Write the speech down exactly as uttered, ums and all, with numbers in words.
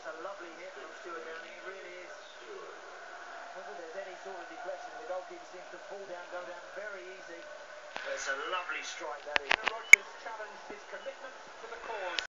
That's a lovely hit from Stuart Downing, it really is. Whether there's any sort of deflection, the goalkeeper seems to fall down, go down very easy. It's a lovely strike, that is. Rogers challenged his commitment to the cause.